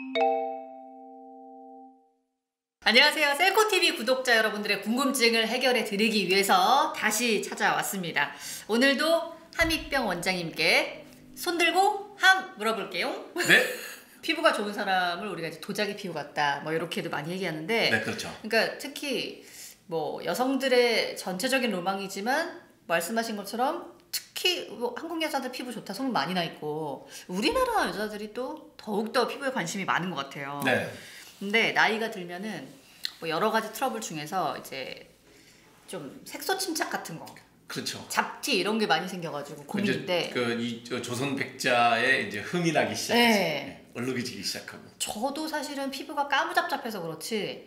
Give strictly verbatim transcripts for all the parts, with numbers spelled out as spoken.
안녕하세요. 셀코티비 구독자 여러분들의 궁금증을 해결해 드리기 위해서 다시 찾아왔습니다. 오늘도 함익병 원장님께 손들고 함 물어볼게요. 네. 피부가 좋은 사람을 우리가 이제 도자기 피부 같다 뭐 이렇게도 많이 얘기하는데, 네, 그렇죠. 그러니까 특히 뭐 여성들의 전체적인 로망이지만 말씀하신 것처럼 특히 뭐 한국 여자들 피부 좋다 소문 많이 나 있고 우리나라 여자들이 또 더욱더 피부에 관심이 많은 것 같아요. 네. 근데 나이가 들면은 뭐 여러 가지 트러블 중에서 이제 좀 색소 침착 같은 거, 그렇죠. 잡티 이런 게 많이 생겨가지고 고민인데, 그이 조선 백자에 이제 흠이 나기 시작해서 네. 얼룩이지기 시작하고. 저도 사실은 피부가 까무잡잡해서 그렇지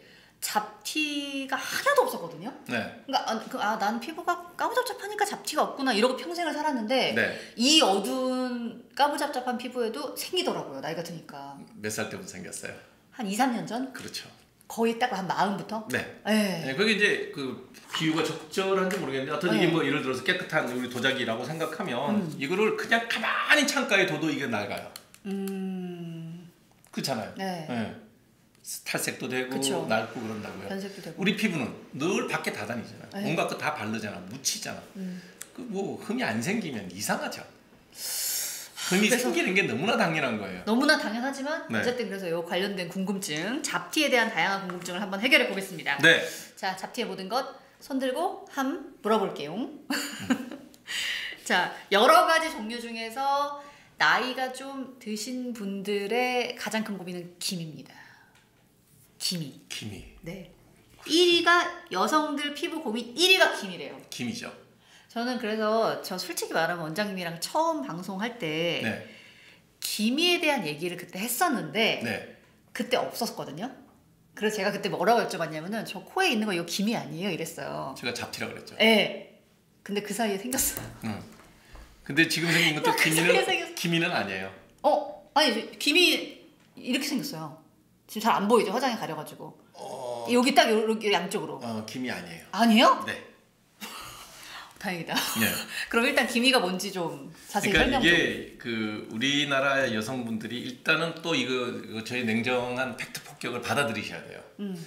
잡티가 하나도 없었거든요. 네. 그러니까 아, 그, 아, 난 피부가 까무잡잡하니까 잡티가 없구나 이러고 평생을 살았는데 네. 이 어두운 까무잡잡한 피부에도 생기더라고요. 나이가 드니까. 몇 살 때부터 생겼어요? 한 이, 삼 년 전? 그렇죠. 거의 딱 한 마흔부터? 네. 네. 네. 그게 이제 그 비유가 적절한지 모르겠는데, 어떤 네. 이게 뭐 예를 들어서 깨끗한 우리 도자기라고 생각하면 음. 이거를 그냥 가만히 창가에 둬도 이게 낡아요. 음. 그렇잖아요. 네. 네. 탈색도 되고 그쵸. 낡고 그런다고요. 변색도 되고. 우리 피부는 늘 밖에 다 다니잖아요. 네. 온갖 거 다 바르잖아. 묻히잖아. 음. 그 뭐 흠이 안 생기면 이상하죠. 흠이 그래서 생기는 게 너무나 당연한 거예요. 너무나 당연하지만 네. 어쨌든 그래서 요 관련된 궁금증, 잡티에 대한 다양한 궁금증을 한번 해결해 보겠습니다. 네. 자, 잡티의 모든 것 손들고 함 물어볼게요. 음. 자, 여러 가지 종류 중에서 나이가 좀 드신 분들의 가장 큰 고민은 기미입니다. 기미. 기미. 네. 일 위가 여성들 피부 고민 일 위가 기미래요. 기미죠. 저는 그래서 저 솔직히 말하면 원장님이랑 처음 방송할 때 네. 기미에 대한 얘기를 그때 했었는데 네. 그때 없었거든요. 그래서 제가 그때 뭐라고 여쭤봤냐면은 저 코에 있는 거 이거 기미 아니에요? 이랬어요. 제가 잡티라고 그랬죠. 네. 근데 그 사이에 생겼어요. 응. 근데 지금 생긴 것도 그 사이에 생겼어. 기미는 기미는 아니에요. 어? 아니 기미 이렇게 생겼어요. 지금 잘 안 보이죠? 화장이 가려가지고. 어... 여기 딱 여기 양쪽으로. 어, 기미 아니에요. 아니에요? 네. 다행이다. 네. 그럼 일단 기미가 뭔지 좀 자세히 그러니까 설명 좀. 이게 그 우리나라 여성분들이 일단은 또 이거, 이거 저희 냉정한 팩트 폭격을 받아들이셔야 돼요. 음.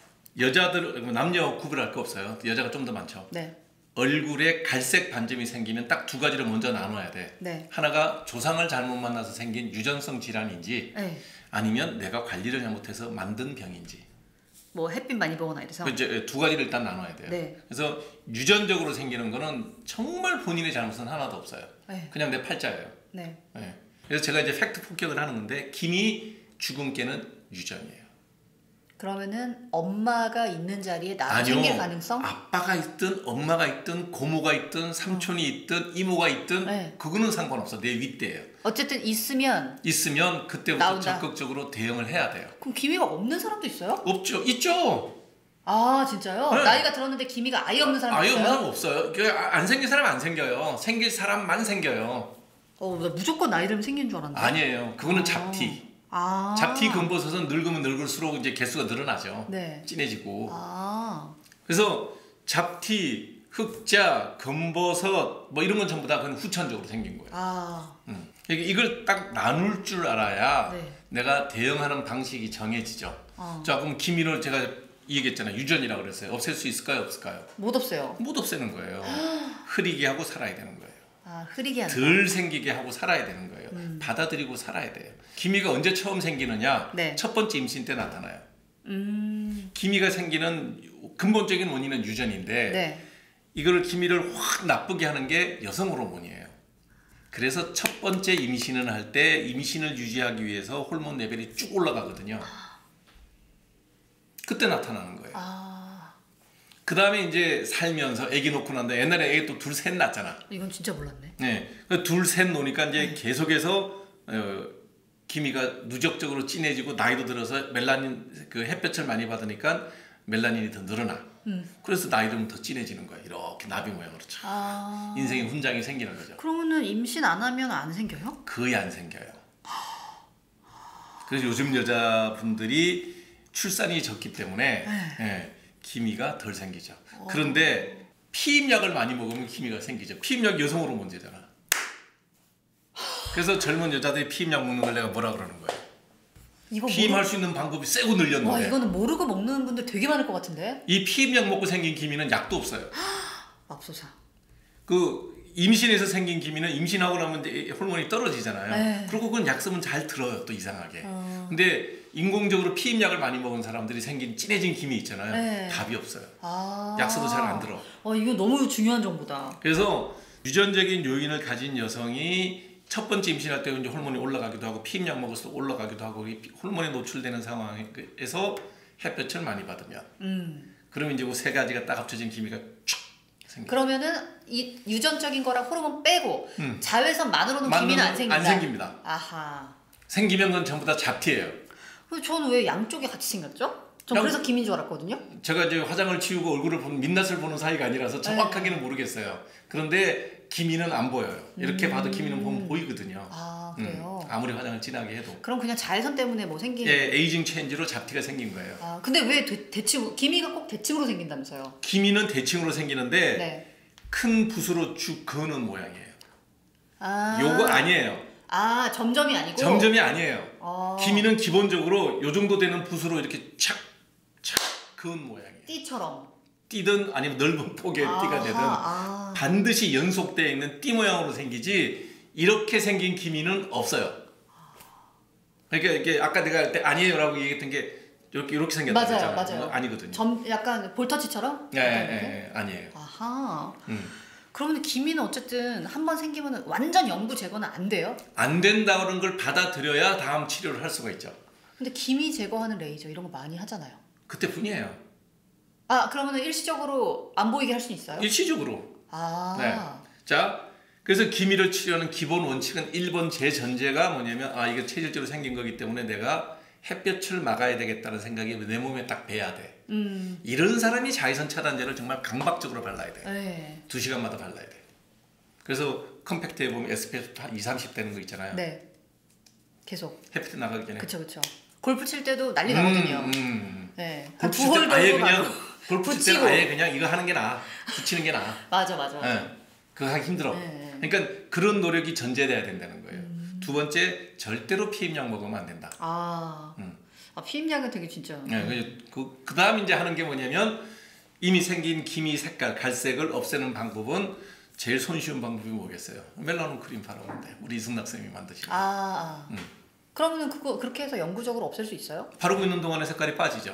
여자들 남녀 구분할 거 없어요. 여자가 좀 더 많죠. 네. 얼굴에 갈색 반점이 생기면 딱 두 가지를 먼저 나눠야 돼. 네. 하나가 조상을 잘못 만나서 생긴 유전성 질환인지, 네. 아니면 내가 관리를 잘못해서 만든 병인지. 뭐 햇빛 많이 보거나 이래서. 그 이제 두 가지를 일단 나눠야 돼요. 네. 그래서 유전적으로 생기는 거는 정말 본인의 잘못은 하나도 없어요. 네. 그냥 내 팔자예요. 네. 네. 그래서 제가 이제 팩트 폭격을 하는 건데, 기미 죽음깨는 유전이에요. 그러면은 엄마가 있는 자리에 나도 아니요. 생길 가능성? 아빠가 있든 엄마가 있든 고모가 있든 삼촌이 있든 이모가 있든 네. 그거는 상관없어. 내 윗대예요. 어쨌든 있으면 있으면 그때부터 나온다. 적극적으로 대응을 해야 돼요. 그럼 기미가 없는 사람도 있어요? 없죠. 있죠. 아 진짜요? 네. 나이가 들었는데 기미가 아예 없는 사람도 아예 있어요? 없는 사람 없어요. 그 안 생긴 사람 안 생겨요. 생길 사람만 생겨요. 어, 나 무조건 나이 들면 생기는 줄 알았는데. 아니에요. 그거는 아. 잡티. 아. 잡티 금버섯은 늙으면 늙을수록 이제 개수가 늘어나죠. 네. 진해지고. 아. 그래서 잡티, 흑자, 금버섯 뭐 이런 건 전부 다 그건 후천적으로 생긴 거예요. 아. 음. 이걸 딱 나눌 줄 알아야 네. 내가 대응하는 방식이 정해지죠. 어. 자, 그럼 기미를 제가 얘기했잖아요. 유전이라고 그랬어요. 없앨 수 있을까요? 없을까요? 못 없어요. 못 없애는 거예요. 흐리게 하고 살아야 되는 거예요. 아 흐리게 한다. 덜 생기게 하고 살아야 되는 거예요. 음. 받아들이고 살아야 돼요. 기미가 언제 처음 생기느냐? 네. 첫 번째 임신 때 나타나요. 음. 기미가 생기는 근본적인 원인은 유전인데, 네. 이거를 기미를 확 나쁘게 하는 게 여성 호르몬이에요. 그래서 첫 번째 임신을 할 때 임신을 유지하기 위해서 호르몬 레벨이 쭉 올라가거든요. 그때 나타나는 거예요. 아. 그 다음에 이제 살면서 아기 놓고 난다. 옛날에 아기 또 둘 셋 낳잖아. 이건 진짜 몰랐네. 네, 둘 셋 놓으니까 이제 계속해서 어, 기미가 누적적으로 진해지고, 나이도 들어서 멜라닌 그 햇볕을 많이 받으니까 멜라닌이 더 늘어나. 음. 그래서 나이 들면 더 진해지는 거야. 이렇게 나비 모양으로 참. 아. 인생의 훈장이 생기는 거죠. 그러면은 임신 안 하면 안 생겨요? 거의 안 생겨요. 그래서 요즘 여자분들이 출산이 적기 때문에 예, 기미가 덜 생기죠. 오. 그런데 피임약을 많이 먹으면 기미가 생기죠. 피임약 여성 호르몬제잖아. 그래서 젊은 여자들이 피임약 먹는 걸 내가 뭐라 그러는 거예요? 이거 피임할 모르... 수 있는 방법이 세고 늘렸는데. 와, 이거는 모르고 먹는 분들 되게 많을 것 같은데. 이 피임약 먹고 생긴 기미는 약도 없어요. 맙소사. 그 임신해서 생긴 기미는 임신하고 나면 이제 호르몬이 떨어지잖아요. 네. 그리고 그건 약 쓰면 잘 들어요, 또 이상하게. 어... 근데 인공적으로 피임약을 많이 먹은 사람들이 생긴 진해진 기미 있잖아요. 네. 답이 없어요. 아... 약 써도 잘 안 들어. 어, 이거 너무 중요한 정보다. 그래서 유전적인 요인을 가진 여성이 첫 번째 임신할 때 이제 호르몬이 올라가기도 하고 피임약 먹어서 올라가기도 하고 호르몬에 노출되는 상황에서 햇볕을 많이 받으면 음. 그러면 이제 그 세 가지가 딱 합쳐진 기미가 촥 생겨. 그러면은 이 유전적인 거랑 호르몬 빼고 음. 자외선만으로는 기미는 안 생긴다. 안 생깁니다. 아하. 생기면 그건 전부 다 잡티예요. 근데 저는 왜 양쪽이 같이 생겼죠? 전 양... 그래서 기미인 줄 알았거든요. 제가 이제 화장을 지우고 얼굴을 보는 민낯을 보는 사이가 아니라서 정확하게는 네. 모르겠어요. 그런데 기미는 안 보여요. 이렇게 음. 봐도 기미는 보면 보이거든요. 아, 그래요? 음. 아무리 화장을 진하게 해도. 그럼 그냥 자외선 때문에 뭐 생긴... 예, 에이징 체인지로 잡티가 생긴 거예요. 아, 근데 왜 대, 대칭 기미가 꼭 대칭으로 생긴다면서요? 기미는 대칭으로 생기는데 네. 큰 붓으로 쭉 그는 모양이에요. 아. 요거 아니에요. 아, 점점이 아니고? 점점이 아니에요. 아. 기미는 기본적으로 요 정도 되는 붓으로 이렇게 착, 착 그은 모양이에요. 띠처럼. 띠든 아니면 넓은 폭의 아하, 띠가 되든 아. 반드시 연속되어 있는 띠 모양으로 생기지 이렇게 생긴 기미는 없어요. 그러니까 이게 아까 내가 할 때 아니에요라고 얘기했던 게 이렇게 이렇게 생겼다 맞아요, 그랬잖아요. 맞아요. 아니거든요. 점 약간 볼터치처럼? 예, 예, 예, 아니에요. 아하. 음. 그러면 기미는 어쨌든 한 번 생기면 완전 영구 제거는 안 돼요? 안 된다는 걸 받아들여야 다음 치료를 할 수가 있죠. 근데 기미 제거하는 레이저 이런 거 많이 하잖아요. 그때뿐이에요. 아, 그러면 일시적으로 안 보이게 할 수 있어요? 일시적으로. 아. 네. 자, 그래서 기미를 치료하는 기본 원칙은 일 번 제전제가 뭐냐면 아 이거 체질적으로 생긴 거기 때문에 내가 햇볕을 막아야 되겠다는 생각이 내 몸에 딱 배야 돼. 음. 이런 사람이 자외선 차단제를 정말 강박적으로 발라야 돼. 네. 두 시간마다 발라야 돼. 그래서 컴팩트에 보면 에스피에프 한 이십, 삼십 되는 거 있잖아요. 네. 계속. 햇빛 나가기 전에. 그쵸, 그쵸. 골프 칠 때도 난리 나거든요. 음, 음. 네. 골프 칠 때 아예 그냥 골프 칠 때는 붙이고. 아예 그냥 이거 하는 게 나아. 붙이는 게 나아. 맞아, 맞아. 맞아. 네. 그거 하기 힘들어. 네. 그러니까 그런 노력이 전제돼야 된다는 거예요. 음. 두 번째, 절대로 피임약 먹으면 안 된다. 아, 음. 아 피임약은 되게 진짜. 네, 그, 그 다음 이제 하는 게 뭐냐면 이미 생긴 기미 색깔, 갈색을 없애는 방법은 제일 손쉬운 방법이 뭐겠어요? 멜라논 크림 바르면 돼. 우리 이승락 선생님이 만드신 거. 아, 아. 음. 그러면은 그거 그렇게 해서 영구적으로 없앨 수 있어요? 바르고 있는 동안에 색깔이 빠지죠.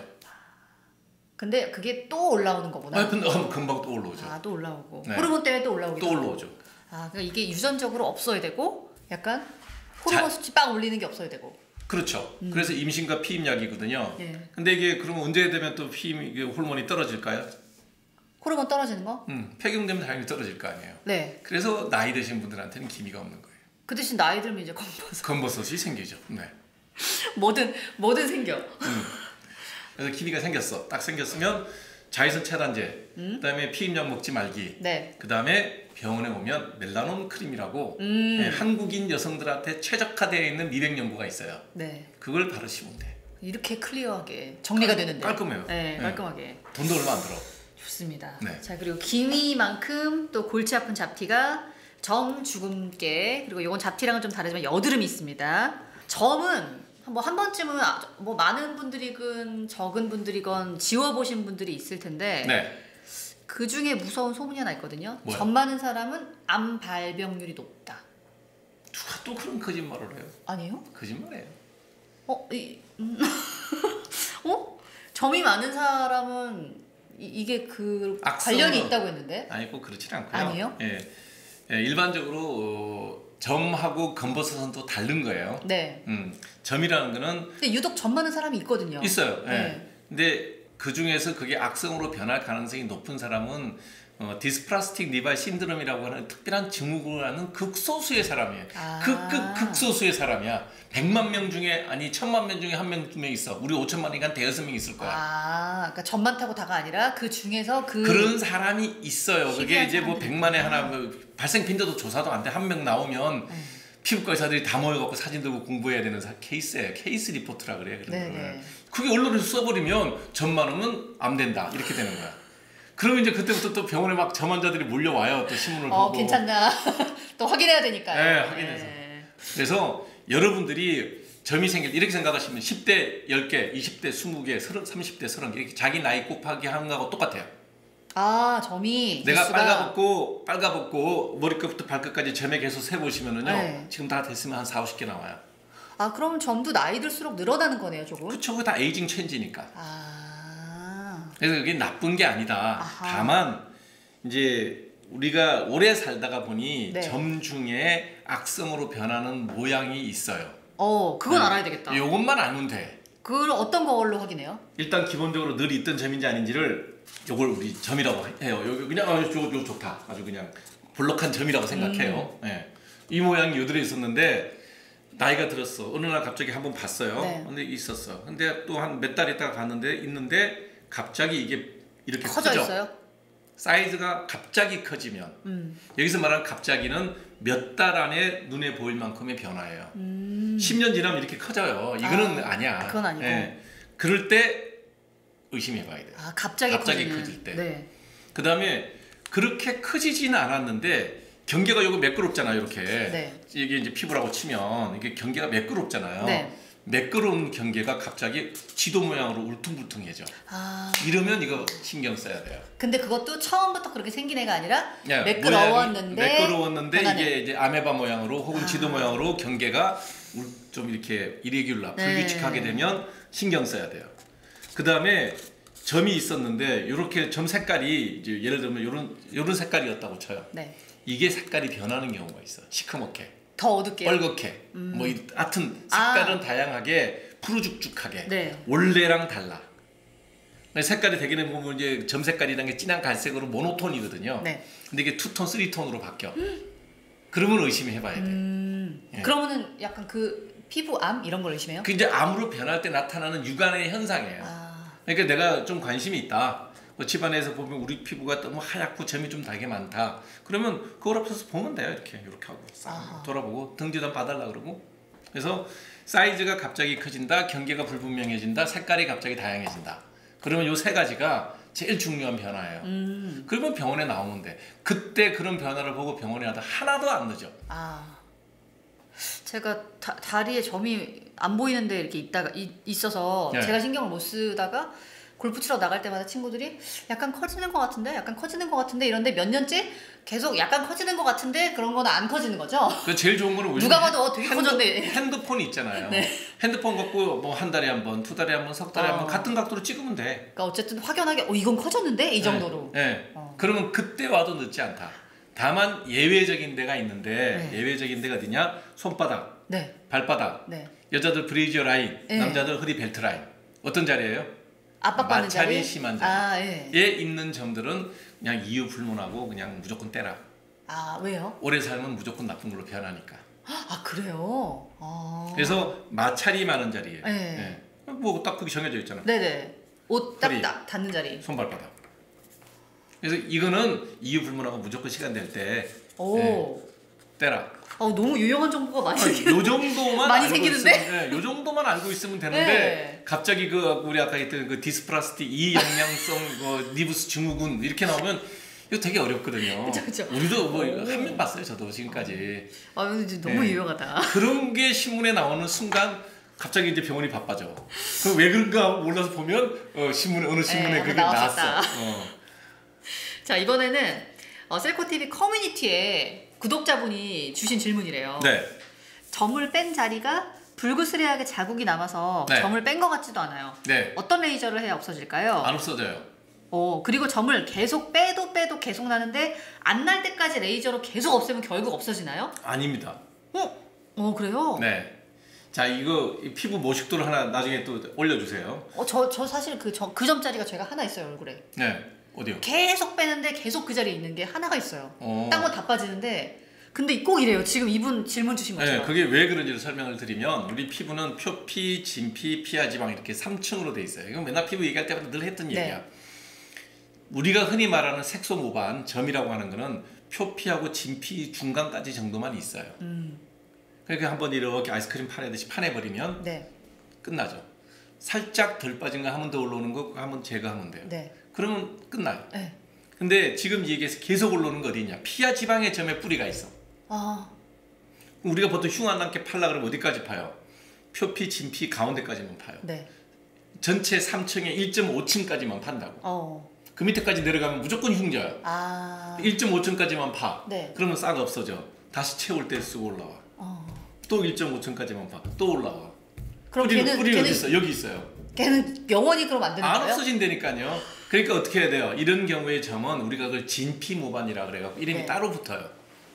근데 그게 또 올라오는 거구나. 아, 근데 어, 금방 또 올라오죠. 아, 또 올라오고. 네. 호르몬 때문에 또 올라오고. 또 올라오죠. 아, 그러니까 이게 유전적으로 없어야 되고 약간 호르몬 자, 수치 빵 올리는 게 없어야 되고. 그렇죠. 음. 그래서 임신과 피임약이거든요. 예. 근데 이게 그러면 언제 되면 또 피임 이게 호르몬이 떨어질까요? 호르몬 떨어지는 거? 음, 폐경되면 당연히 떨어질 거 아니에요. 네. 그래서 나이 드신 분들한테는 기미가 없는 거예요. 그 대신 나이 들면 이제 검버섯. 검버섯이 생기죠. 네. 뭐든 뭐든 생겨. 음. 그래서 기미가 생겼어. 딱 생겼으면 자외선 차단제, 음? 그다음에 피임약 먹지 말기, 네. 그다음에 병원에 오면 멜라논 크림이라고 음. 네, 한국인 여성들한테 최적화되어 있는 미백 연구가 있어요. 네. 그걸 바르시면 돼. 이렇게 클리어하게 정리가 되는데. 깔끔해요. 네, 네. 깔끔하게. 돈도 얼마 안 들어. 좋습니다. 네. 자, 그리고 기미만큼 또 골치 아픈 잡티가 점, 주근깨, 그리고 이건 잡티랑은 좀 다르지만 여드름이 있습니다. 점은 뭐 한 번쯤은 뭐 많은 분들이건 적은 분들이건 지워보신 분들이 있을 텐데 네. 그 중에 무서운 소문이 하나 있거든요. 뭐야? 점 많은 사람은 암 발병률이 높다. 누가 또 그런 거짓말을 해요? 아니에요? 거짓말이에요. 어? 이, 음. 어? 점이 많은 사람은 이, 이게 그 악성은- 관련이 있다고 했는데? 아니 꼭 그렇진 않고요. 아니에요? 예, 예, 일반적으로 어, 점하고 검버섯은 또 다른 거예요. 네. 음, 점이라는 거는 근데 유독 점 많은 사람이 있거든요. 있어요. 예. 네. 근데 그 중에서 그게 악성으로 변할 가능성이 높은 사람은 어, 디스플라스틱 리발 신드롬이라고 하는 특별한 증후군을 하는 극소수의 사람이에요. 아. 극극 극소수의 사람이야. 백만 명 중에 아니 천만 명 중에 한 명 두 명 있어. 우리 오천만이니까 대여섯 명 있을 거야. 아, 그러니까 점 많다고 다가 아니라 그 중에서 그 그런 사람이 있어요. 그게 희귀한 이제 뭐 사람들이 백만에 있구나. 하나 뭐 발생 빈도도 조사도 안 돼. 한 명 나오면 음. 피부과 의사들이 다 모여갖고 사진 들고 공부해야 되는 사- 케이스예요. 케이스 리포트라 그래요. 그런 네네. 거를. 그게 언론에서 써버리면 점 많으면 암 된다 이렇게 되는 거야. 그러면 이제 그때부터 또 병원에 막 점 환자들이 몰려와요. 또 신문을 어, 보고. 괜찮나? 또 확인해야 되니까요. 네, 확인해서. 네. 그래서 여러분들이 점이 생길 이렇게 생각하시면 십 대 열 개, 이십 대 스무 개, 삼십 대 서른 개 이렇게 자기 나이 곱하기 하는 거하고 똑같아요. 아, 점이 내가 개수가... 빨가벗고 빨가벗고 머리끝부터 발끝까지 점의 개수 세보시면은요. 네. 지금 다 됐으면 한 사오십 개 나와요. 아, 그럼 점도 나이 들수록 늘어나는 거네요, 조금? 그쵸, 그거 다 에이징 체인지니까. 아. 그래서 그게 나쁜 게 아니다. 아하. 다만 이제 우리가 오래 살다가 보니 네. 점 중에 악성으로 변하는 모양이 있어요. 어, 그건 네. 알아야 되겠다. 요것만 알면 돼. 그걸 어떤 걸로 확인해요? 일단 기본적으로 늘 있던 점인지 아닌지를 요걸 우리 점이라고 해요. 여기 그냥 아, 요, 요 좋다. 아주 그냥 볼록한 점이라고 생각해요. 음. 네. 이 모양이 요들에 있었는데 나이가 들었어. 어느 날 갑자기 한번 봤어요. 네. 근데 있었어. 근데 또 한 몇 달 있다가 봤는데 있는데 갑자기 이게 이렇게 커져 커져. 있어요? 사이즈가 갑자기 커지면 음. 여기서 말하는 갑자기는 몇 달 안에 눈에 보일 만큼의 변화예요. 음. 십 년 지나면 이렇게 커져요. 이거는 아, 아니야. 그건 아니고. 예. 그럴 때 의심해봐야 돼요. 아, 갑자기, 갑자기 커지는. 커질 때. 네. 그 다음에 그렇게 커지지는 않았는데 경계가 요거 매끄럽잖아요. 이렇게. 네. 이게 이제 피부라고 치면 이게 경계가 매끄럽잖아요. 네. 매끄러운 경계가 갑자기 지도 모양으로 울퉁불퉁해져. 아. 이러면 이거 신경 써야 돼요. 근데 그것도 처음부터 그렇게 생긴 애가 아니라 예, 매끄러웠는데 모양이 매끄러웠는데 변하네. 이게 이제 아메바 모양으로 혹은 아. 지도 모양으로 경계가 울- 좀 이렇게 이레귤라 네. 불규칙하게 되면 신경 써야 돼요. 그 다음에 점이 있었는데 이렇게 점 색깔이 이제 예를 들면 이런 이런 색깔이었다고 쳐요. 네. 이게 색깔이 변하는 경우가 있어. 시커멓게, 더 어둡게요. 뻘겋게, 음. 뭐 이- 하여튼 색깔은 아. 다양하게 푸르죽죽하게 네. 원래랑 달라. 색깔이 되게는 보면 이제 점 색깔이라는 게 진한 갈색으로 모노톤이거든요. 네. 근데 이게 투톤, 쓰리톤으로 바뀌어. 그러면 의심해봐야 돼. 음. 예. 그러면은 약간 그 피부암 이런 걸 의심해요? 그 이제 암으로 변할 때 나타나는 육안의 현상이에요. 아. 그러니까 내가 좀 관심이 있다. 뭐 집안에서 보면 우리 피부가 너무 하얗고 점이 좀 되게 많다. 그러면 그걸 앞서서 보면 돼요. 이렇게 이렇게 하고 싹 아하. 돌아보고 등 뒤도 봐달라 그러고. 그래서 사이즈가 갑자기 커진다, 경계가 불분명해진다, 색깔이 갑자기 다양해진다. 그러면 요 세 가지가 제일 중요한 변화예요. 음. 그러면 병원에 나오면 돼. 그때 그런 변화를 보고 병원에 가다 하나도 안 늦어. 아. 제가 다, 다리에 점이 안 보이는데 이렇게 있다가 이, 있어서 네. 제가 신경을 못 쓰다가 골프 치러 나갈 때마다 친구들이 약간 커지는 것 같은데 약간 커지는 것 같은데 이런데 몇 년째 계속 약간 커지는 것 같은데 그런 거는 안 커지는 거죠? 그 제일 좋은 거는 누가 봐도 어, 되게 커졌네. 핸드폰이 있잖아요. 네. 핸드폰 갖고 뭐 한 달에 한 번, 두 달에 한 번, 석 달에 어. 한 번 같은 각도로 찍으면 돼. 그러니까 어쨌든 확연하게 어 이건 커졌는데 이 정도로. 네. 네. 어. 그러면 그때 와도 늦지 않다. 다만 예외적인 데가 있는데 네. 예외적인 데가 어디냐? 손바닥, 네. 발바닥, 네. 여자들 브레이지어 라인, 네. 남자들 허리 벨트 라인. 어떤 자리예요? 압박받는 마찰이 자리. 심한 자리. 아, 예. 에 있는 점들은 그냥 이유 불문하고 그냥 무조건 떼라. 아, 왜요? 오래 살면 무조건 나쁜 걸로 변하니까. 아, 그래요? 아. 그래서 마찰이 많은 자리에. 네. 뭐 딱 그게 정해져 있잖아. 네네. 옷 딱 허리. 딱 닿는 자리. 손발바닥. 그래서 이거는 이유 불문하고 무조건 시간 될 때 오. 떼라. 어, 너무 유용한 정보가 많이 아니, 요 정도만 많이 알고 생기는데? 있으면, 네, 요 정도만 알고 있으면 되는데 네. 갑자기 그 우리 아까 했던 그 디스플라스틱 이영양성 뭐 니부스 증후군 이렇게 나오면 이거 되게 어렵거든요. 그쵸, 그쵸. 우리도 뭐 한 명 봤어요. 저도 지금까지. 아, 근데 너무 네. 유용하다. 그런 게 신문에 나오는 순간 갑자기 이제 병원이 바빠져. 그 왜 그런가 몰라서 보면 어, 신문에 어느 신문에 네, 그게 나왔었다. 나왔어. 어. 자, 이번에는 어, 셀코티비 커뮤니티에 구독자분이 주신 질문이래요. 네. 점을 뺀 자리가 불그스레하게 자국이 남아서 네. 점을 뺀 것 같지도 않아요. 네. 어떤 레이저를 해야 없어질까요? 안 없어져요. 어, 그리고 점을 계속 빼도 빼도 계속 나는데 안 날 때까지 레이저로 계속 없애면 결국 없어지나요? 아닙니다. 어? 어, 그래요? 네. 자, 이거 이 피부 모식도를 하나 나중에 또 올려주세요. 어, 저, 저 사실 그, 저, 그 점짜리가 제가 하나 있어요, 얼굴에. 네. 어디요? 계속 빼는데 계속 그 자리에 있는 게 하나가 있어요. 어. 딴 건 다 빠지는데 근데 꼭 이래요. 지금 이분 질문 주신 것처럼. 네, 그게 왜 그런지를 설명을 드리면 우리 피부는 표피, 진피, 피하지방 이렇게 삼 층으로 돼 있어요. 이건 맨날 피부 얘기할 때마다 늘 했던 네. 얘기야. 우리가 흔히 말하는 색소 모반, 점이라고 하는 거는 표피하고 진피 중간까지 정도만 있어요. 음. 그러니까 한번 이렇게 아이스크림 파내듯이 파내버리면 네. 끝나죠. 살짝 덜 빠진 거 한 번 더 올라오는 거 한번 제거하면 돼요. 네. 그러면 끝나요. 네. 근데 지금 얘기해서 계속 올라오는 거 어디 있냐? 피하 지방의 점에 뿌리가 있어. 아. 우리가 보통 흉 안 남게 팔라 그러면 어디까지 파요? 표피, 진피 가운데까지만 파요. 네. 전체 삼 층에 일 점 오 층까지만 판다고. 어. 그 밑에까지 내려가면 무조건 흉져요. 아. 일 점 오 층까지만 파. 네. 그러면 싹 없어져. 다시 채울 때 쓰고 올라와. 어. 또 일 점 오 층까지만 파. 또 올라와. 그럼 뿌리는, 걔는 뿌리는 걔는 어디 있어? 여기 있어요. 걔는 영원히 그럼 안 되는 안 거예요? 없어진다니까요. 그러니까 어떻게 해야 돼요? 이런 경우의 점은 우리가 그걸 진피모반이라 그래갖고 이름이 네. 따로 붙어요.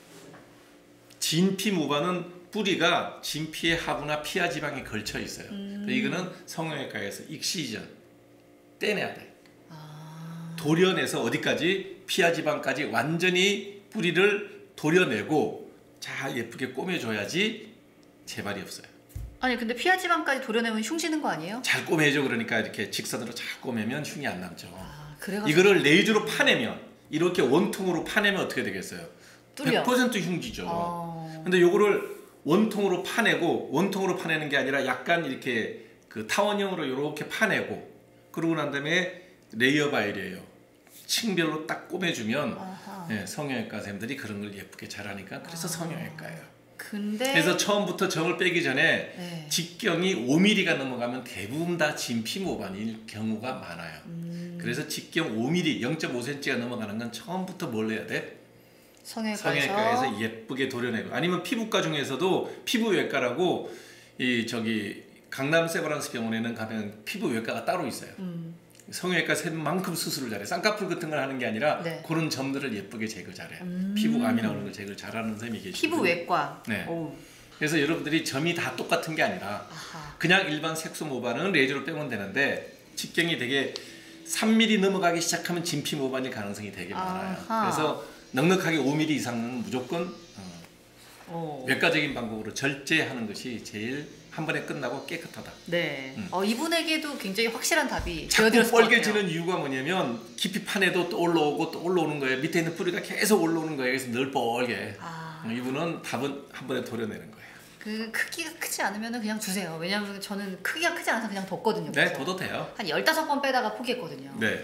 진피모반은 뿌리가 진피의 하부나 피하 지방에 걸쳐 있어요. 음. 이거는 성형외과에서 익시전 떼내야 돼. 아. 도려내서 어디까지? 피하 지방까지 완전히 뿌리를 도려내고 잘 예쁘게 꼬매줘야지 재발이 없어요. 아니 근데 피하 지방까지 도려내면 흉지는 거 아니에요? 잘 꼬매줘. 그러니까 이렇게 직선으로 잘 꼬매면 흉이 안 남죠. 아, 그래가지고 이거를 레이저로 파내면 이렇게 원통으로 파내면 어떻게 되겠어요? 뚫려. 백 퍼센트 흉지죠. 어. 근데 요거를 원통으로 파내고 원통으로 파내는 게 아니라 약간 이렇게 그 타원형으로 이렇게 파내고 그러고 난 다음에 레이어 바일이에요. 층별로 딱 꼬매주면 아하. 예, 성형외과 선생님들이 그런 걸 예쁘게 잘하니까 그래서 아. 성형외과예요. 근데 그래서 처음부터 점을 빼기 전에 네. 직경이 오 밀리미터가 넘어가면 대부분 다 진피모반일 경우가 많아요. 음. 그래서 직경 오 밀리미터, 영 점 오 센티미터가 넘어가는 건 처음부터 뭘 해야 돼? 성형외과에서, 성형외과에서 예쁘게 도려내고 아니면 피부과 중에서도 피부외과라고 이 저기 강남 세브란스 병원에는 가면 피부외과가 따로 있어요. 음. 성형외과 쌤만큼 수술을 잘해. 쌍꺼풀 같은 걸 하는 게 아니라 네. 그런 점들을 예쁘게 제거 잘해. 음. 피부암이나 그런 걸 제거를 잘하는 쌤이 계시고. 피부외과. 네. 오. 그래서 여러분들이 점이 다 똑같은 게 아니라 아하. 그냥 일반 색소 모반은 레이저로 빼면 되는데 직경이 되게 삼 밀리미터 넘어가기 시작하면 진피 모반일 가능성이 되게 많아요. 아하. 그래서 넉넉하게 오 밀리미터 이상은 무조건 어, 오. 외과적인 방법으로 절제하는 것이 제일 한 번에 끝나고 깨끗하다. 네. 음. 어, 이분에게도 굉장히 확실한 답이 자꾸 되어드렸을 것 같아요. 뻘개지는 이유가 뭐냐면 깊이 판에도 또 올라오고 또 올라오는 거예요. 밑에 있는 뿌리가 계속 올라오는 거예요. 그래서 늘 뻘게. 아. 어, 이분은 답은 한 번에 도려내는 거예요. 그 크기가 크지 않으면 그냥 주세요. 왜냐면 저는 크기가 크지 않아서 그냥 뒀거든요. 네, 그래서. 둬도 돼요. 한 열다섯 번 빼다가 포기했거든요. 네.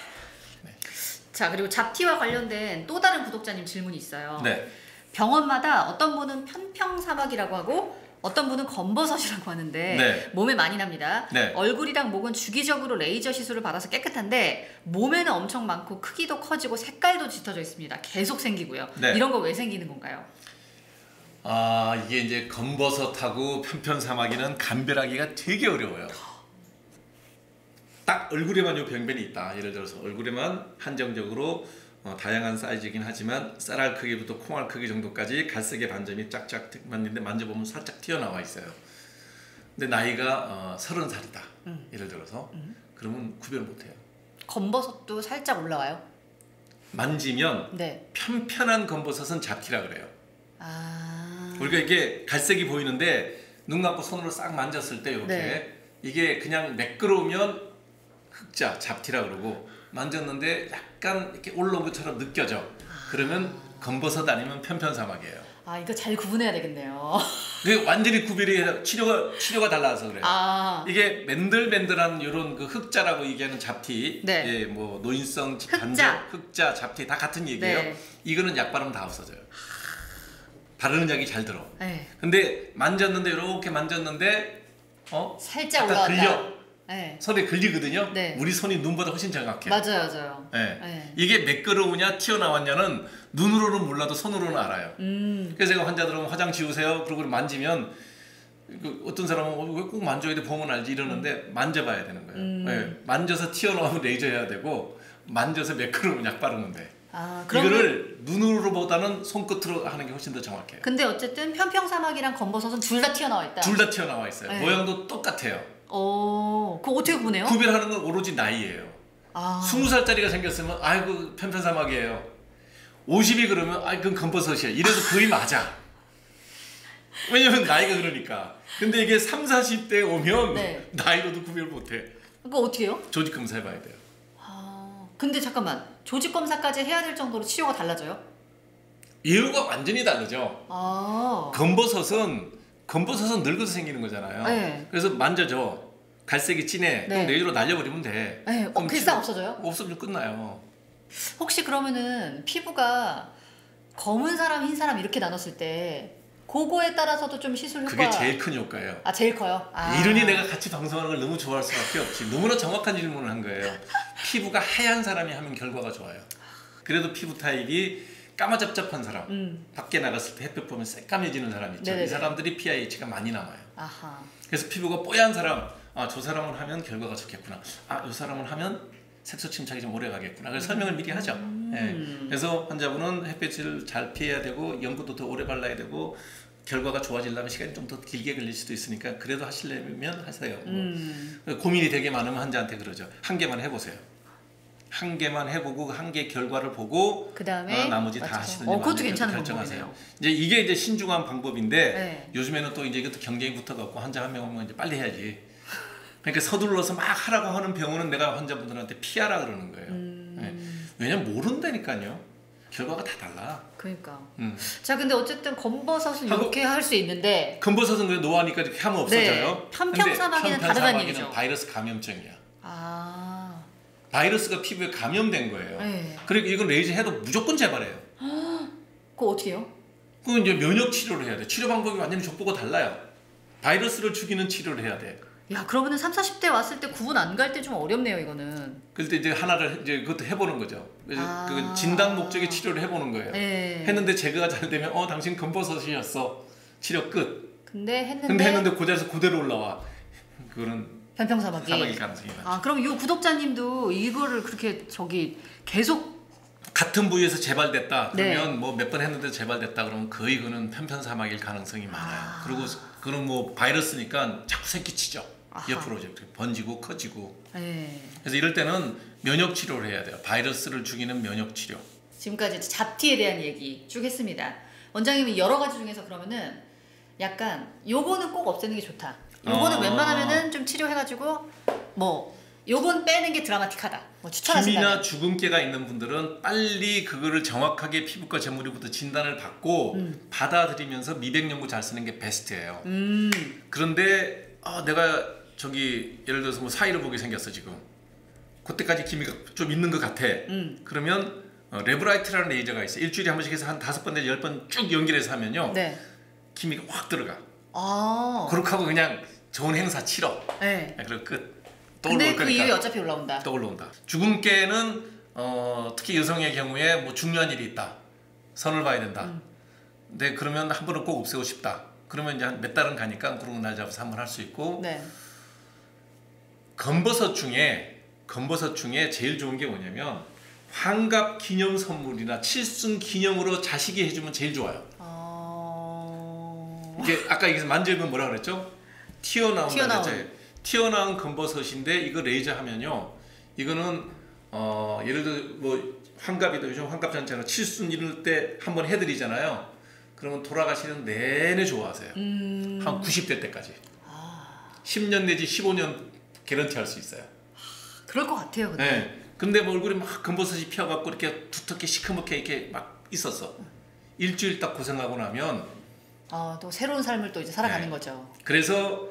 자, 그리고 잡티와 관련된 또 다른 구독자님 질문이 있어요. 네. 병원마다 어떤 분은 편평사막이라고 하고 어떤 분은 검버섯이라고 하는데 네. 몸에 많이 납니다. 네. 얼굴이랑 목은 주기적으로 레이저 시술을 받아서 깨끗한데 몸에는 엄청 많고 크기도 커지고 색깔도 짙어져 있습니다. 계속 생기고요. 네. 이런 거 왜 생기는 건가요? 아, 이게 이제 검버섯하고 편편사마귀는 감별하기가 되게 어려워요. 딱 얼굴에만 요 병변이 있다. 예를 들어서 얼굴에만 한정적으로 어, 다양한 사이즈이긴 하지만 쌀알 크기부터 콩알 크기 정도까지 갈색의 반점이 짝짝 맞는데 만져보면 살짝 튀어나와 있어요. 근데 나이가 어, 서른 살이다. 음. 예를 들어서 음. 그러면 구별 못해요. 검버섯도 살짝 올라와요? 만지면 네. 편편한 검버섯은 잡티라 그래요. 아. 우리가 이게 갈색이 보이는데 눈 감고 손으로 싹 만졌을 때 이렇게 네. 이게 그냥 매끄러우면 흑자, 잡티라 그러고 만졌는데 약간 이렇게 올라온 것처럼 느껴져. 그러면 검버섯 아니면 편편사막이에요. 아, 이거 잘 구분해야 되겠네요. 이게 완전히 구별이 해야- 치료가 치료가 달라서 그래요. 아. 이게 맨들맨들한 이런 그 흑자라고 얘기하는 잡티, 네. 예, 뭐 노인성 흑자. 반점, 흑자, 잡티 다 같은 얘기예요. 네. 이거는 약 바르면 다 없어져요. 바르는 약이 잘 들어. 네. 근데 만졌는데 이렇게 만졌는데 어 살짝 약간 올라왔다. 걸려. 네. 손에 걸리거든요. 네. 우리 손이 눈보다 훨씬 정확해. 맞아요, 맞아요. 예. 네. 이게 매끄러우냐 튀어나왔냐는 눈으로는 몰라도 손으로는 알아요. 음. 그래서 제가 환자들 오면 화장 지우세요. 그러고 만지면 그 어떤 사람은 어, 왜 꼭 만져야 돼? 보면 알지 이러는데 만져봐야 되는 거예요. 음. 예. 만져서 튀어나오면 레이저 해야 되고 만져서 매끄러우면 약 바르면 돼. 아, 그러면 이거를 눈으로보다는 손끝으로 하는 게 훨씬 더 정확해요. 근데 어쨌든 편평사막이랑 검버섯은 둘 다 튀어나와 있다. 둘 다 튀어나와 있어요. 네. 모양도 똑같아요. 어, 그거 어떻게 구분해요? 구별하는 건 오로지 나이예요. 아. 스무 살짜리가 생겼으면 아이고 편편사막이에요. 오십이 그러면 아이 그건 검버섯이야. 이래도 거의 맞아. 왜냐면 나이가 그러니까. 근데 이게 삼, 사십 대 오면 네. 나이로도 구별 못해. 그거 어떻게 해요? 조직 검사 해봐야 돼요. 아. 근데 잠깐만. 조직 검사까지 해야 될 정도로 치료가 달라져요? 예후가 완전히 다르죠. 아. 검버섯은 검버섯은 늙어서 생기는 거잖아요. 네. 그래서 만져줘. 갈색이 진해. 네. 그럼 레이저로 날려버리면 돼. 네. 어, 그럼 필사 치료- 없어져요? 없어지면 끝나요. 혹시 그러면은 피부가 검은 사람, 흰 사람 이렇게 나눴을 때 그거에 따라서도 좀 시술 효과. 그게 제일 큰 효과예요. 아 제일 커요. 아. 이러니 내가 같이 방송하는 걸 너무 좋아할 수밖에 없지. 너무나 정확한 질문을 한 거예요. 피부가 하얀 사람이 하면 결과가 좋아요. 그래도 피부 타입이 까마잡잡한 사람, 음. 밖에 나갔을 때 햇볕 보면 새까매지는 사람 있죠. 네네네. 이 사람들이 피아이에이치가 많이 남아요. 아하. 그래서 피부가 뽀얀 사람, 아, 저 사람을 하면 결과가 좋겠구나. 아, 이 사람을 하면 색소 침착이 좀 오래 가겠구나. 그래서 설명을 미리 하죠. 음. 네. 그래서 환자분은 햇빛을 잘 피해야 되고 연고도 더 오래 발라야 되고 결과가 좋아지려면 시간이 좀 더 길게 걸릴 수도 있으니까 그래도 하시려면 하세요. 음. 뭐. 고민이 되게 많으면 환자한테 그러죠. 한 개만 해보세요. 한 개만 해보고 한 개 결과를 보고 그다음에 어, 나머지 맞죠. 다 하시든지 어, 그것도 괜찮은 결정하세요. 방법이네요. 이제 이게 이제 신중한 방법인데 네. 요즘에는 또 이제 이것도 경쟁이 붙어갖고 환자 한 명 오면 이제 빨리 해야지. 그러니까 서둘러서 막 하라고 하는 병원은 내가 환자분들한테 피하라 그러는 거예요. 음. 네. 왜냐면 모른다니까요. 결과가 다 달라. 그러니까. 음. 자, 근데 어쨌든 검버섯은 이렇게 할 수 있는데 검버섯은 그냥 노화니까 이렇게 하면 없어져요. 네. 편평사마귀는 다르다는 얘기죠. 바이러스 감염증이야. 아. 바이러스가 피부에 감염된 거예요. 네. 그리고 이건 레이저 해도 무조건 재발해요. 그거 어떻게 해요? 그건 이제 면역 치료를 해야 돼. 치료 방법이 완전히 족보가 달라요. 바이러스를 죽이는 치료를 해야 돼. 야, 그러면은 삼, 사십 대 왔을 때 구분 안 갈 때 좀 어렵네요, 이거는. 그럴 때 이제 하나를 이제 그것도 해보는 거죠. 아. 그 진단 목적의 치료를 해보는 거예요. 네. 했는데 제거가 잘 되면 어 당신 검버섯이었어. 치료 끝. 근데 했는데. 근데 했는데 그 자리에서 그대로 올라와. 그거는 편평사마귀. 사망일 가능성이 많죠. 아, 그럼 이 구독자님도 이거를 그렇게 저기 계속 같은 부위에서 재발됐다. 그러면 네. 뭐 몇 번 했는데 재발됐다 그러면 거의 그는 편편사막일 가능성이 많아요. 아. 그리고 그런 뭐 바이러스니까 자꾸 새끼치죠. 아하. 옆으로 번지고 커지고. 네. 그래서 이럴 때는 면역 치료를 해야 돼요. 바이러스를 죽이는 면역 치료. 지금까지 잡티에 대한 얘기 쭉 했습니다. 원장님이 여러 가지 중에서 그러면은 약간 요거는 꼭 없애는 게 좋다. 요거는 아. 웬만하면은 좀 치료해가지고 뭐 요건 빼는 게 드라마틱하다. 뭐 추천하신다면. 기미나 주근깨가 있는 분들은 빨리 그거를 정확하게 피부과 전문의부터 진단을 받고 음. 받아들이면서 미백 연고 잘 쓰는 게 베스트예요. 음. 그런데 아, 내가 저기 예를 들어서 뭐 사이를 보게 생겼어 지금. 그때까지 기미가 좀 있는 것 같아. 음. 그러면 어, 레브라이트라는 레이저가 있어. 일주일에 한 번씩 해서 한 다섯 번 내지 열 번 쭉 연결해서 하면요. 네. 기미가 확 들어가. 아. 그렇게 하고 그냥 좋은 행사 치러. 네. 그리고 끝. 근데 그 이후에 어차피 올라온다. 또 올라온다. 주근깨는 어, 특히 여성의 경우에 뭐 중요한 일이 있다. 선을 봐야 된다. 음. 근데 그러면 한 번은 꼭 없애고 싶다. 그러면 이제 한 몇 달은 가니까 그런 날 잡아서 한 번 할 수 있고. 네. 검버섯 중에 검버섯 중에 제일 좋은 게 뭐냐면 환갑 기념 선물이나 칠순 기념으로 자식이 해주면 제일 좋아요. 어... 이게 아까 여기서 만져보면 뭐라 그랬죠? 튀어나온 튀어나온 튀어나온 검버섯인데 이거 레이저 하면요. 이거는 어, 예를 들어 뭐 환갑이다 요즘 환갑 잔치나 칠순 이럴 때 한번 해드리잖아요. 그러면 돌아가시는 내내 좋아하세요. 음... 한 구십 대 때까지. 아... 십 년 내지 십오 년 개런티 할 수 있어요. 그럴 것 같아요. 근데. 네. 근데 뭐 얼굴이 막 검버섯이 피어갖고 이렇게 두텁게 시커멓게 이렇게 막 있었어. 일주일 딱 고생하고 나면 아, 또 새로운 삶을 또 이제 살아가는 네. 거죠. 그래서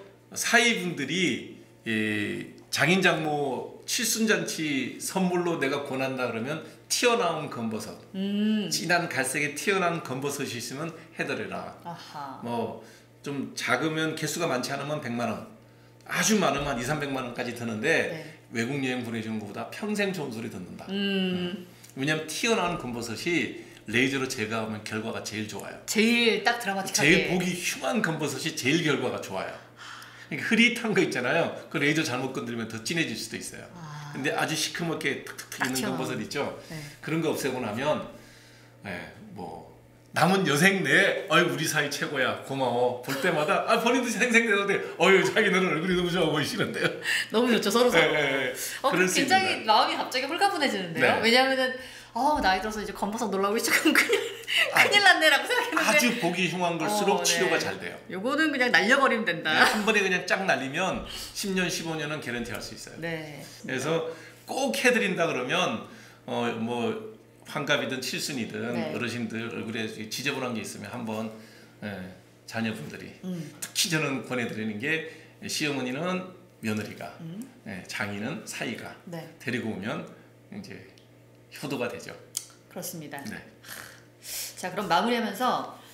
사위분들이 이 장인 장모 칠순잔치 선물로 내가 권한다 그러면 튀어나온 검버섯, 음. 진한 갈색에 튀어나온 검버섯이 있으면 해드려라. 아하. 뭐 좀 작으면 개수가 많지 않으면 백만 원, 아주 많으면 한 이삼백만 원까지 드는데 네. 외국 여행 보내주는 것보다 평생 좋은 소리 듣는다. 음. 음. 왜냐면 튀어나온 검버섯이 레이저로 제거하면 결과가 제일 좋아요. 제일 딱 드라마틱하게. 제일 보기 흉한 검버섯이 제일 결과가 좋아요. 그러니까 흐릿한 거 있잖아요. 그 레이저 잘못 건드리면 더 진해질 수도 있어요. 아. 근데 아주 시커멓게 탁탁탁 있는 검버섯 있죠. 네. 그런 거 없애고 나면 네, 뭐 남은 여생 내 어이 우리 사이 최고야 고마워 볼 때마다 아 본인도 생생내는데 어이 자기는 얼굴이 너무 좋아 보이시는데요. 너무 좋죠 서로 서로. 네, 네, 네. 어, 굉장히 마음이 갑자기 홀가분해지는데요. 네. 왜냐하면은 어 나이 들어서 이제 검버섯 놀라오기 시작하면 큰일, 큰일 났네라고 생각했는데 아주 보기 흉한 걸수록 어, 네. 치료가 잘 돼요. 요거는 그냥 날려버리면 된다. 네, 한 번에 그냥 쫙 날리면 십 년, 십오 년은 개런티 할 수 있어요. 네. 그래서 꼭 해드린다 그러면 어 뭐 환갑이든 칠순이든 네. 어르신들 얼굴에 지저분한 게 있으면 한번 예, 자녀분들이 음. 특히 저는 권해드리는 게 시어머니는 며느리가 음. 예, 장인은 사위가 네. 데리고 오면 이제 효도가 되죠. 그렇습니다. 네. 자 그럼 마무리하면서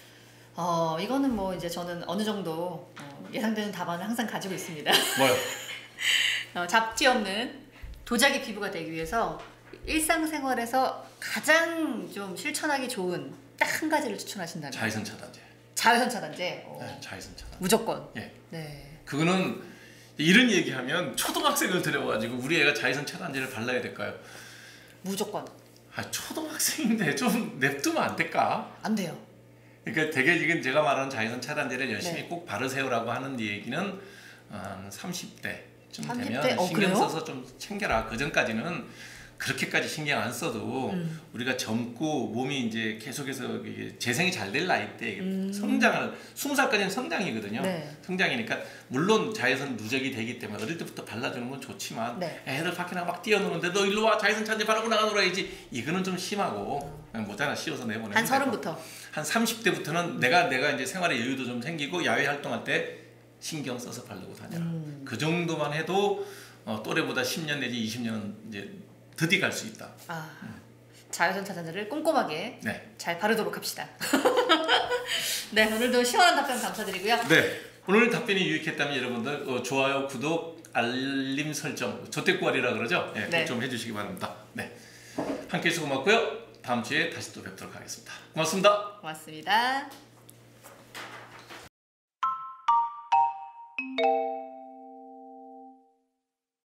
어 이거는 뭐 이제 저는 어느 정도 어, 예상되는 답안을 항상 가지고 있습니다. 뭐요? 어, 잡티 없는 도자기 피부가 되기 위해서 일상생활에서 가장 좀 실천하기 좋은 딱 한 가지를 추천하신다면 자외선 차단제. 자외선 차단제. 어, 네, 자외선 차단. 무조건. 예. 네. 그거는 이런 얘기하면 초등학생을 데려와가지고 우리 애가 자외선 차단제를 발라야 될까요? 무조건. 아 초등학생인데 좀 냅두면 안 될까? 안 돼요. 그러니까 되게 지금 제가 말하는 자외선 차단제를 열심히 네. 꼭 바르세요라고 하는 얘기는 한 삼십 대쯤 삼십 대? 되면 어, 신경 그래요? 써서 좀 챙겨라. 그 전까지는 그렇게까지 신경 안 써도 음. 우리가 젊고 몸이 이제 계속해서 이게 재생이 잘 될 나이 때 음. 성장을 스무 살까지는 성장이거든요. 네. 성장이니까 물론 자외선 누적이 되기 때문에 어릴 때부터 발라주는 건 좋지만 네. 애들 밖에 나가 막 뛰어노는데 너 일로 와 자외선 차단제 바르고 나가놀아야지 이거는 좀 심하고 그냥 모자 하나 씌워서 내보내면 한 되고. 서른부터. 한 삼십 대부터는 내가 내가 이제 생활의 여유도 좀 생기고 야외 활동할 때 신경 써서 바르고 다녀라. 음. 그 정도만 해도 어, 또래보다 십 년 내지 이십 년 이제 더디 갈 수 있다. 아, 자외선 차단제를 꼼꼼하게 네. 잘 바르도록 합시다. 네, 오늘도 시원한 답변 감사드리고요. 네. 오늘 답변이 유익했다면 여러분들 어, 좋아요, 구독, 알림 설정, 조태구알이라 그러죠? 네, 네. 꼭 좀 해주시기 바랍니다. 네. 함께 해주셔서 고맙고요. 다음 주에 다시 또 뵙도록 하겠습니다. 고맙습니다. 고맙습니다.